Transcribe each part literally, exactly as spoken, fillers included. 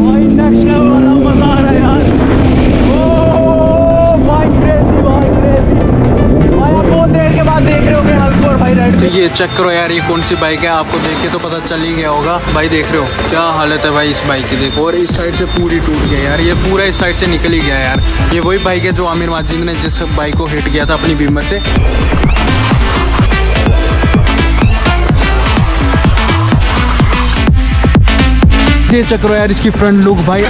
भाई next level वाला मजा आ रहा है यार। ओ भाई क्रेजी भाई क्रेजी भाई, आप बहुत देर के बाद देख रहे हो हल्को और भाई राइड। तो ये चेक करो यार, ये कौन सी बाइक है, आपको देख के तो पता चल ही गया होगा भाई। देख रहे हो क्या हालत है भाई इस बाइक की, देखो। और इस साइड से पूरी टूट गई यार, ये पूरा इस साइड से निकल ही गया यार। ये वही बाइक है जो आमिर माजिद ने जिस बाइक को हिट किया था अपनी बीमर से। ये चेक करो यार इसकी फ्रंट लुक भाई।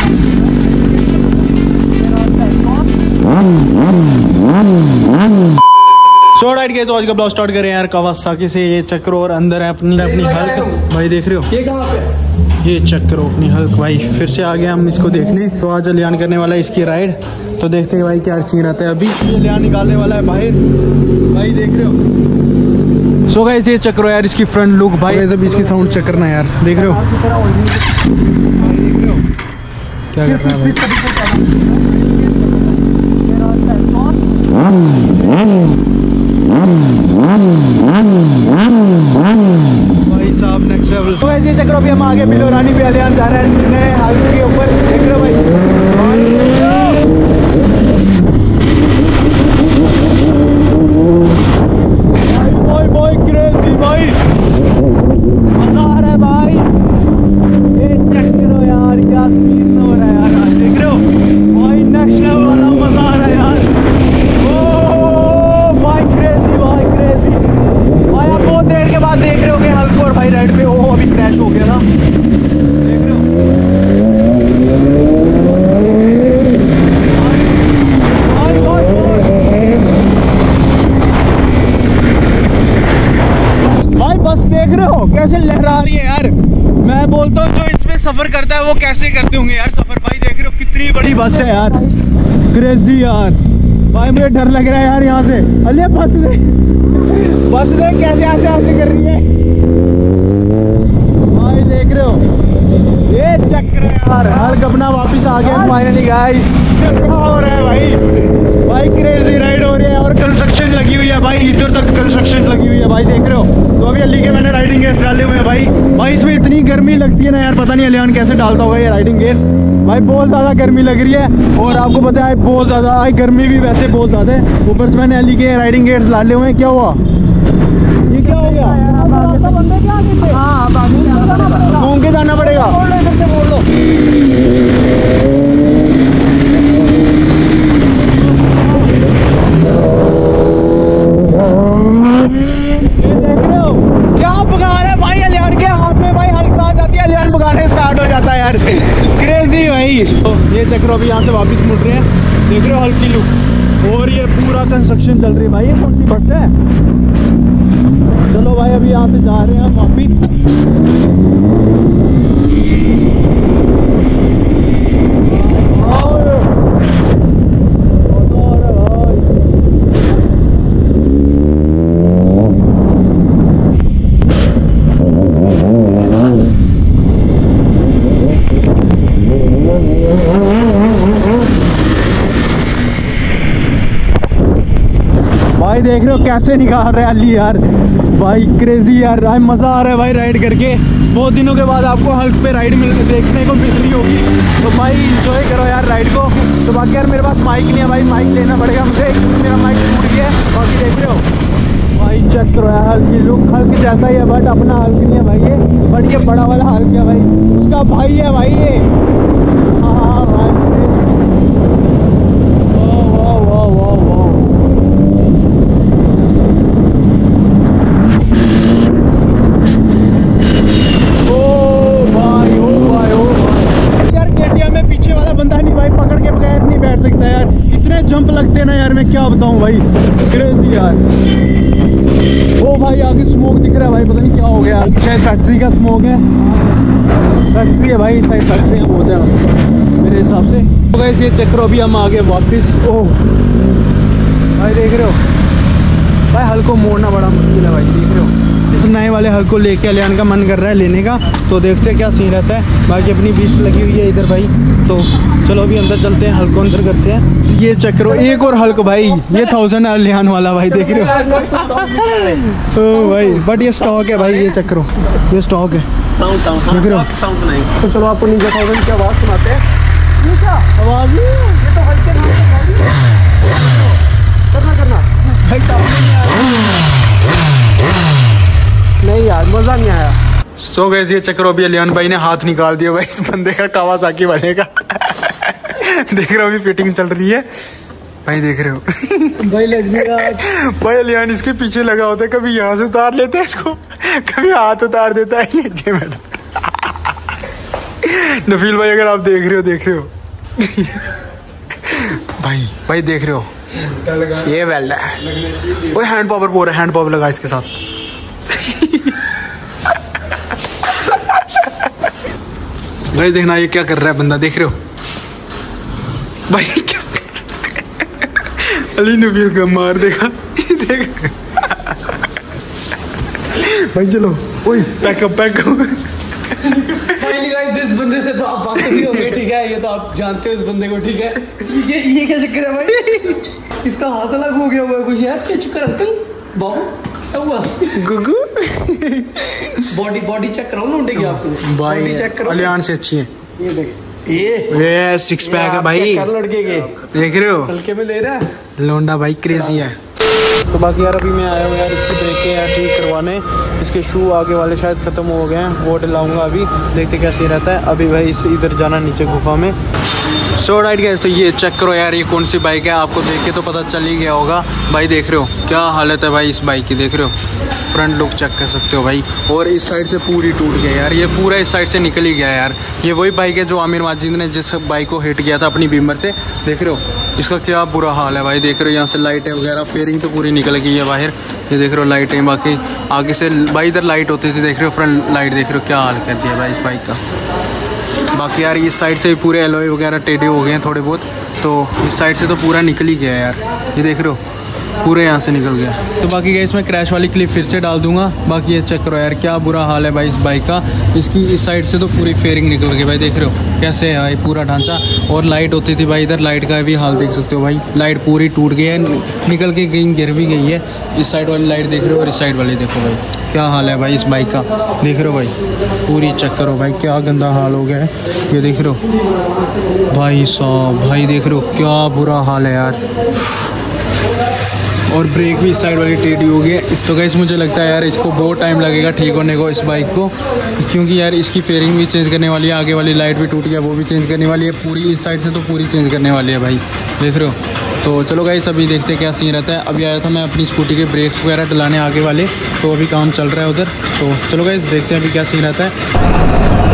सो राइट गए तो आज का ब्लॉग स्टार्ट करें यार कावासाकी से। ये चेक करो और अंदर है अपनी अपनी हल्क भाई, देख रहे हो ये कहाँ पे, ये चेक करो अपनी हल्क भाई। फिर से आ गए हम इसको देखने। तो आज अलियान करने वाला है इसकी राइड, तो देखते हैं भाई क्या सीन रहता है। अभी अलियान निकालने वाला है बाहर भाई, देख रहे हो। सो गाइस ये चेक करो यार इसकी फ्रंट लुक भाई। अभी इसकी साउंड चेक करना यार, देख रहे हो क्या कर रहा है भाई साहब नेक्स्ट लेवल। तो ऐसे चक्कर अभी हम आगे बिलो रानी पे अलियान जा रहे हैं नए हाईवे के ऊपर, देख रहे हो भाई। भाई भाई क्रेजी भाई, मजा आ रहा है भाई। ये चेक करो यार क्या सीन हो रहा है यार, देख रहे हो भाई नेक्स्ट लेवल वाला मजा आ रहा है यार। ओ भाई क्रेजी भाई क्रेजी भाई, आप बहुत देर के बाद देख रहे हो कि हल्को और भाई राइड पे ओ अभी क्रैश हो गया था, देख रहे हो भाई भाई भाई बस देख रहे हो कैसे लहरा रही है यार। मैं बोलता हूँ जो इसमें सफर करता है वो कैसे करते होंगे यार सफर भाई। देख रहे हो कितनी बड़ी बस है यार, क्रेजी यार भाई। मुझे डर लग रहा है यार यहाँ से। अलिया बस ले बस ले कैसे ऐसे ऐसे कर रही है भाई, देख रहे हो ये चक्कर है यार। हल्क अपना वापिस आ गया फाइनली गाइस। क्या हो रहा है भाई, भाई क्रेजी राइड हो रही है और कंस्ट्रक्शन लगी हुई है भाई, इधर तक कंस्ट्रक्शन लगी हुई है भाई, देख रहे हो। तो अभी अली के मैंने राइडिंग गेट्स डाले हुए हैं भाई। भाई इसमें इतनी गर्मी लगती है ना यार, पता नहीं अलियान कैसे डालता होगा ये राइडिंग गेट्स भाई। बहुत ज़्यादा गर्मी लग रही है और आपको पता है बहुत ज़्यादा आई गर्मी भी वैसे बहुत ज़्यादा है। ऊपर से मैंने अली के राइडिंग गेट्स डाले हुए हैं। क्या हुआ, ये क्या हो गया, घूम के जाना पड़ेगा। क्रेजी भाई। तो ये चक्कर अभी यहाँ से वापस मुड़ रहे हैं, देख रहे हो हल्की लुक। और ये पूरा कंस्ट्रक्शन चल रही है भाई। ये कौन सी बस है, चलो भाई अभी यहाँ से जा रहे हैं हम वापिस। भाई देख रहे हो कैसे निकाल रहे हैं अली यार भाई, क्रेजी यार। भाई मज़ा आ रहा है भाई राइड करके। बहुत दिनों के बाद आपको हल्क पे राइड मिल देखने को मिल रही होगी, तो भाई इंजॉय करो यार राइड को। तो बाकी यार मेरे पास माइक नहीं है भाई, माइक लेना पड़ेगा मुझे, मेरा माइक टूट गया है। बाकी देख रहे हो भाई चेक करो यार हल्क की लुक, हल्क जैसा ही है बट अपना हल्क नहीं है भाई ये, बट ये बड़ा वाला हल्क है भाई, उसका भाई है भाई ये। हाँ भाई वाह वाह वाह वाह। जंप लगते हैं ना यार, मैं क्या बताऊं भाई, क्रेजी यार। ओ भाई आगे स्मोक दिख रहा है भाई, पता नहीं क्या हो गया, शायद फैक्ट्री का स्मोक है। फैक्ट्री है भाई, शायद फैक्ट्रियाँ बहुत है मेरे हिसाब से। तो गाइस ये चक्कर अभी हम आगे वापस। ओह भाई देख रहे हो भाई हल्को मोड़ना बड़ा मुश्किल है भाई, देख रहे हो। इस नए वाले हल्क को लेके अलियान का मन कर रहा है लेने का, तो देखते हैं क्या सीन रहता है। बाकी अपनी बीस लगी हुई है इधर भाई, तो चलो अभी अंदर चलते हैं, हल्क को अंदर करते हैं। ये चेक करो एक और हल्क भाई, ये थाउजेंड अलियान वाला भाई, देख रहे हो। ओ भाई बट ये स्टॉक है भाई, ये चेक करो ये स्टॉक है। साउंड साउंड देख रहे हो? साउंड सुनाएंगे। तो चलो आपको निंजा थाउजेंड की आवाज़ सुनाते हैं। ये क्या आवाज़ नहीं है, ये तो हल्के नाम से आवाज़ है। करना करना भाई सामने नहीं आया, नहीं यार मज़ा नहीं आया। सो गैस ये चक्कर अभी अलियान भाई ने हाथ निकाल दिया भाई इस बंदे का, कावासाकी वाले का। देख रहे हो अभी फिटिंग चल रही है भाई, देख रहे हो भाई लगने का भाई अलियान इसके पीछे लगा होता है, कभी यहाँ से उतार लेते हैं इसको, कभी हाथ उतार देता है ये जे मैडम। नफील भाई अगर आप देख रहे हो देख रहे हो भाई भाई देख रहे हो ये वेल्ड है, वो हैंड पावर बोल रहा है, हैंड पावर लगा इसके साथ। भाई देखना ये क्या कर रहा है बंदा, देख रहे हो भाई क्या अली नबील का मार देगा देख भाई चलो ओए पैकअप पैकअप। जिस बंदे से तो आप वाकई हो गए, ठीक है, ये तो आप जानते हो इस बंदे को, ठीक है। ये ये क्या चक्कर है भाई, इसका हाथ अलग हो गया हुआ है कुछ यार, क्या चक्कर अंकल बाबू क्या हुआ? गुगु बॉडी बॉडी चेक कराओ ना उठेगी आपको, बॉडी चेक करो, अलियान से अच्छी है ये देख, ये ये सिक्स पैक है भाई, कर लड़के के देख रहे हो हल्के में ले रहा है लोंडा भाई, क्रेजी है। तो बाकी यार अभी मैं आया हूँ यार इसकी ब्रेकें यार ठीक करवाने, इसके शू आगे वाले शायद ख़त्म हो गए हैं, वो डलाऊंगा अभी, देखते कैसे रहता है। अभी भाई इस इधर जाना नीचे गुफा में। सो राइट गाइस, तो ये चेक करो यार ये कौन सी बाइक है, आपको देख के तो पता चल ही गया होगा भाई, देख रहे हो क्या हालत है भाई इस बाइक की, देख रहे हो फ्रंट लुक चेक कर सकते हो भाई, और इस साइड से पूरी टूट गया यार, ये पूरा इस साइड से निकल ही गया यार। ये वही बाइक है जो आमिर माजिद ने जिस बाइक को हिट किया था अपनी बीमर से, देख रहे हो इसका क्या बुरा हाल है भाई, देख रहे हो यहाँ से लाइटें वगैरह, फेयरिंग तो पूरी निकल गई है बाहर, ये देख रहे हो लाइटें, बाकी आगे से भाई इधर लाइट होती थी, देख रहे हो फ्रंट लाइट, देख रहे हो क्या हाल कर दिया भाई इस बाइक का। बाकी यार इस साइड से भी पूरे एलॉय वगैरह टेढ़े हो गए हैं थोड़े बहुत, तो इस साइड से तो पूरा निकल ही गया यार, ये देख रहे हो पूरे यहाँ से निकल गया। तो बाकी गैस मैं क्रैश वाली क्लिप फिर से डाल दूंगा। बाकी ये चेक करो यार क्या बुरा हाल है भाई इस बाइक का, इसकी इस साइड से तो पूरी फेयरिंग निकल गई भाई, देख रहे हो कैसे है भाई पूरा ढांचा, और लाइट होती थी भाई इधर, लाइट का भी हाल देख सकते हो भाई, लाइट पूरी टूट गई है, निकल के कहीं गिर भी गई है। इस साइड वाली लाइट देख रहे हो और इस साइड वाली देखो भाई क्या हाल है भाई इस बाइक का, देख रहे हो भाई पूरी चेक करो भाई क्या गंदा हाल हो गया है, ये देख रहे हो भाई साहब, भाई देख रहे हो क्या बुरा हाल है यार, और ब्रेक भी इस साइड वाली टेढ़ी हो गई है। तो गाइस मुझे लगता है यार इसको बहुत टाइम लगेगा ठीक होने को इस बाइक को, क्योंकि यार इसकी फेयरिंग भी चेंज करने वाली है, आगे वाली लाइट भी टूट गया वो भी चेंज करने वाली है, पूरी इस साइड से तो पूरी चेंज करने वाली है भाई, देख रहे हो। तो चलो गाइस अभी देखते क्या सीन रहता है। अभी आया था मैं अपनी स्कूटी के ब्रेक्स वगैरह डलाने आगे वाले, तो अभी काम चल रहा है उधर, तो चलो गाइस देखते हैं अभी क्या सीन रहता है।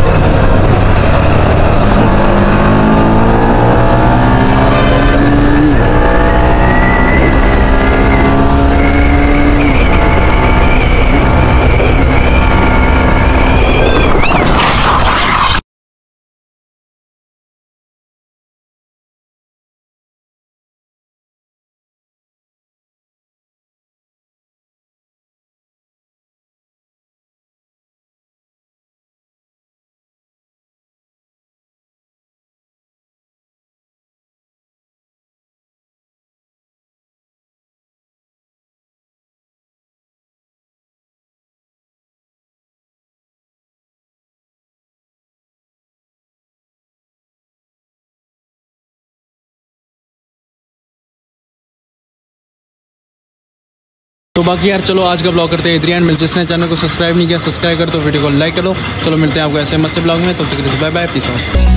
तो बाकी यार चलो आज का ब्लॉग करते हैं इधर एंड, मिल जिसने चैनल को सब्सक्राइब नहीं किया सब्सक्राइब कर, तो वीडियो को लाइक करो। चलो मिलते हैं आपको ऐसे मस्त ब्लॉग में, तब तक बाय बाय, पीस आउट।